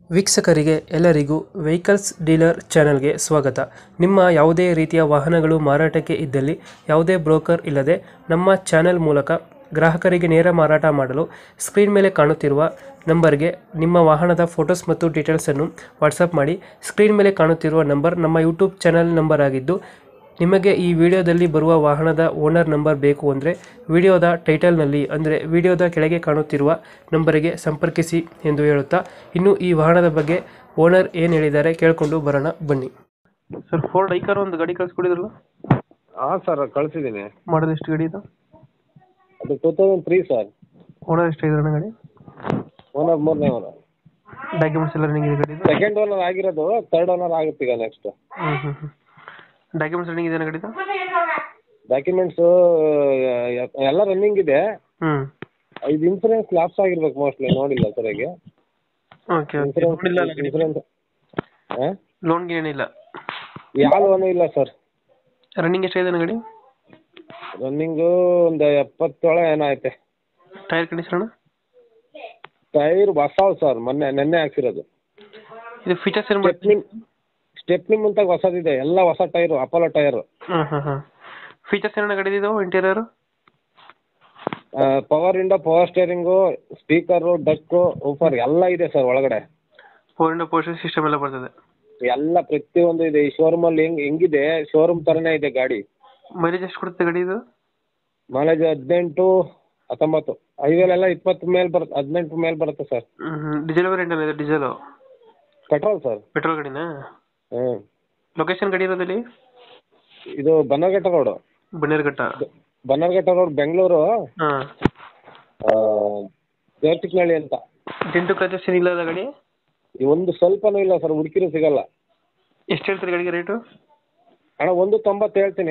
ವೀಕ್ಷಕರಿಗೆ ಎಲ್ಲರಿಗೂ vehicles dealer ಚಾನೆಲ್ಗೆ ಸ್ವಾಗತ. ನಿಮ್ಮ ಯಾವುದೇ ರೀತಿಯ ವಾಹನಗಳು ಮಾರಾಟಕ್ಕೆ ಇದ್ದಲ್ಲಿ ಯಾವುದೇ ಬ್ರೋಕರ್ ಇಲ್ಲದೆ ನಮ್ಮ ಚಾನೆಲ್ ಮೂಲಕ ಗ್ರಾಹಕರಿಗೆ ನೇರ ಮಾರಾಟ ಮಾಡಲು ಸ್ಕ್ರೀನ್ ಮೇಲೆ ಕಾಣುತ್ತಿರುವ ನಂಬರ್ಗೆ ನಿಮ್ಮ ವಾಹನದ ಫೋಟೋಸ್ ಮತ್ತು ಡೀಟೇಲ್ಸನ್ನು ವಾಟ್ಸಪ್ ಮಾಡಿ. ಸ್ಕ್ರೀನ್ ಮೇಲೆ ಕಾಣುತ್ತಿರುವ ನಂಬರ್ ನಮ್ಮ ಯೂಟ್ಯೂಬ್ ಚಾನೆಲ್ ನಂಬರ್ ಆಗಿದ್ದು, ನಿಮಗೆ ಈ ವಿಡಿಯೋದಲ್ಲಿ ಬರುವ ವಾಹನದ ಓನರ್ ನಂಬರ್ ಬೇಕು ಅಂದರೆ ವಿಡಿಯೋದ ಟೈಟಲ್ನಲ್ಲಿ ಅಂದರೆ ವಿಡಿಯೋದ ಕೆಳಗೆ ಕಾಣುತ್ತಿರುವ ನಂಬರಿಗೆ ಸಂಪರ್ಕಿಸಿ ಎಂದು ಹೇಳುತ್ತಾ, ಇನ್ನು ಈ ವಾಹನದ ಬಗ್ಗೆ ಓನರ್ ಏನು ಹೇಳಿದ್ದಾರೆ ಕೇಳಿಕೊಂಡು ಬರೋಣ ಬನ್ನಿ. ಸರ್, ಫೋರ್ಡ್ ಐಕಾರ್ ಒಂದು ಗಾಡಿ ಕಳಿಸ್ಕೊಡಿದ್ರಲ್ಲ? ಹಾಂ ಸರ್, ಕಳಿಸಿದ್ದೀನಿ. ಮಾಡೋದು ಎಷ್ಟು ಗಾಡಿ ಇದು? ಅದು 2003 ಸರ್. ಓನರ್ ಎಷ್ಟು ಇದ್ರಣ್ಣ ಗಾಡಿ? ಓನರ್ ಮೂರನೇ ಓನರ್. ಡಾಕ್ಯುಮೆಂಟ್ಸ್ ಎಲ್ಲ ರನ್ನಿಂಗ್ ಇದೆ ಗಾಡಿ? ಸೆಕೆಂಡ್ ಓನರ್ ಆಗಿರೋದು, ಥರ್ಡ್ ಓನರ್ ಆಗುತ್ತೆ ಈಗ ನೆಕ್ಸ್ಟ್. ಡಾಕ್ಯುಮೆಂಟ್ಸ್ ರನ್ನಿಂಗ್ ಇದೆ ಗಾಡಿದು? ಡಾಕ್ಯುಮೆಂಟ್ಸು ಎಲ್ಲ ರನ್ನಿಂಗ್ ಇದೆ. ಇದು ಇನ್ಸೂರೆನ್ಸ್ ಲ್ಯಾಪ್ಸ್ ಆಗಿರ್ಬೇಕು ಮೋಸ್ಟ್ಲಿ, ನೋಡಿಲ್ಲ ಸರಿಯಾಗಿ. ಇನ್ಸೂರೆನ್ಸ್ ಲೋನ್ಗೆ ಏನಿಲ್ಲ? ಯಾವ ಲೋನು ಇಲ್ಲ ಸರ್. ರನ್ನಿಂಗ್ ಎಷ್ಟಿದೆ ಗಾಡಿ? ರನ್ನಿಂಗು ಒಂದು 77 ಏನೋ ಐತೆ. Tyre condition? ಟೈರ್ ಹೊಸವು ಸರ್, ನೆನ್ನೆ ಹಾಕ್ಸಿರೋದು. ಇದು ಫೀಚರ್ಸ್ ಏನು? ಸ್ಟೆಪ್ನಿ ಮುಂತಾಗ ಹೊಸದಿದೆ, ಎಲ್ಲ ಹೊಸ ಟೈರು, ಅಪೋಲೋ ಟೈರು. ಫೀಚರ್ಸ್ ಏನೋ ಗಾಡಿ ಇದು? Interior power window, power steering, speaker, deck, woofer ಎಲ್ಲ ಇದೆ ಸರ್ ಒಳಗಡೆ. ಫೋರ್ ಇಂಡೋ ಪೋರ್ಷನ್ ಸಿಸ್ಟಮ್ ಎಲ್ಲ ಬರ್ತದೆ? ಎಲ್ಲ ಪ್ರತಿಯೊಂದು ಇದೆ. ಈ ಶೋರೂಮಲ್ಲಿ ಹೆಂಗಿದೆ, ಶೋರೂಮ್ ಥರನೇ ಇದೆ ಗಾಡಿ. ಮೈಲೇಜ್ ಎಷ್ಟು ಕೊಡುತ್ತೆ ಗಾಡಿ ಇದು? ಮೈಲೇಜ್ 18, 19. ಹೈವೇಲೆಲ್ಲ 20 ಮೇಲೆ ಬರುತ್ತೆ, 18 ಮೇಲೆ ಬರುತ್ತೆ ಸರ್. ಡೀಸೆಲ್ ವೇರಿಯಂಟ್ ಇದೆ? Diesel petrol sir. ಪೆಟ್ರೋಲ್ ಗಾಡಿನಾ? ಹ್ಞೂ. ಲೊಕೇಶನ್ ಗಾಡಿ ಇರೋದಲ್ಲಿ? ಇದು ಬನ್ನರ್ಘಟ್ಟ ರೋಡು. ಬನ್ನರ್ಘಟ್ಟ ರೋಡ್, ಬೆಂಗಳೂರು. ದೇವತಿಕ್ನಳ್ಳಿ ಅಂತ. ಡೆಂಟು ಕ್ರಾಚಸ್ ಏನಿಲ್ಲ ಅಲ್ಲ ಗಾಡಿ? ಒಂದು ಸ್ವಲ್ಪನೂ ಇಲ್ಲ ಸರ್, ಹುಡುಕಿರೂ ಸಿಗಲ್ಲ. ಎಷ್ಟು ಹೇಳ್ತೀರಿ ಗಾಡಿಗೆ ರೇಟು? ಅಣ್ಣ 190 ಹೇಳ್ತೀನಿ.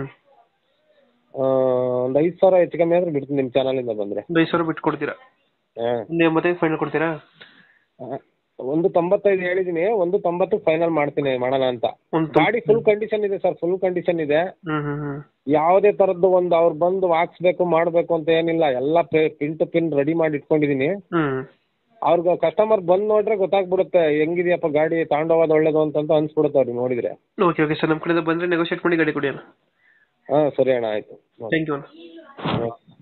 ಒಂದು 5,000 ಹೆಚ್ಚು ಕಮ್ಮಿ ಆದ್ರೆ ಬಿಡ್ತೀನಿ ನಿಮ್ಮ ಚಾನಲಿಂದ ಬಂದರೆ. ಒಂದು 5,000 ಬಿಟ್ಟು ಕೊಡ್ತೀರಾ? ಹಾಂ. 185 ಫೈನಲ್ ಕೊಡ್ತೀರಾ? 195 ಹೇಳಿದ್ದೀನಿ, 190 ಫೈನಲ್ ಮಾಡ್ತೀನಿ, ಮಾಡೋಣ ಅಂತ. ಗಾಡಿ ಫುಲ್ ಕಂಡೀಷನ್ ಇದೆ ಸರ್, ಫುಲ್ ಕಂಡೀಷನ್ ಇದೆ. ಯಾವುದೇ ಥರದ್ದು ಒಂದು ಅವ್ರು ಬಂದು ಹಾಕ್ಸ್ಬೇಕು ಮಾಡಬೇಕು ಅಂತ ಏನಿಲ್ಲ, ಎಲ್ಲ ಪಿನ್ ಟು ಪಿನ್ ರೆಡಿ ಮಾಡಿ ಇಟ್ಕೊಂಡಿದ್ದೀನಿ. ಅವ್ರಿಗೆ ಕಸ್ಟಮರ್ ಬಂದು ನೋಡ್ರೆ ಗೊತ್ತಾಗ್ಬಿಡುತ್ತೆ ಹೆಂಗಿದೆಯಪ್ಪ ಗಾಡಿ, ತಗೊಂಡೋಗೋದು ಒಳ್ಳೇದು ಅಂತ ಅನ್ಸ್ಬಿಡುತ್ತೆ ಅವ್ರಿಗೆ ನೋಡಿದ್ರೆ. ಓಕೆ ಓಕೆ ಸರ್, ನಮ್ಮ ಕಡೆಯಿಂದ ಬಂದರೆ ನೆಗೋಷಿಯೇಟ್ ಮಾಡಿ ಗಾಡಿ ಕೊಡಿ ಅಣ್ಣ. ಹಾಂ ಸರಿ ಅಣ್ಣ, ಆಯಿತು. ಥ್ಯಾಂಕ್ ಯು ಅಣ್ಣ. ಹಾಂ.